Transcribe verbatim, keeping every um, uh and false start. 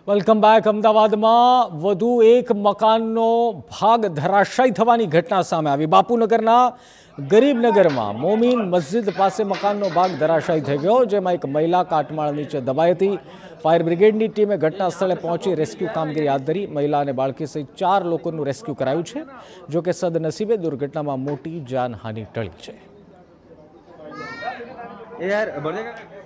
Welcome back. અમદાવાદમાં વધુ એક મકાનનો ભાગ ધરાશાયી થવાની ઘટના સામે આવી. બાપુનગરના ગરીબનગરમાં મોમીન મસ્જિદ પાસે મકાનનો ભાગ ધરાશાયી થઈ ગયો, જેમાં એક મહિલા કાટમાળ નીચે દબાઈ હતી. ફાયર બ્રિગેડની ટીમે ઘટના સ્થળે પહોંચી રેસ્ક્યુ કામગીરી હાથ ધરી. મહિલા અને બાળકી સહિત ચાર લોકોનું રેસ્ક્યુ કરાયું છે. જો કે સદનસીબે દુર્ઘટનામાં મોટી જાનહાનિ ટળી છે. यार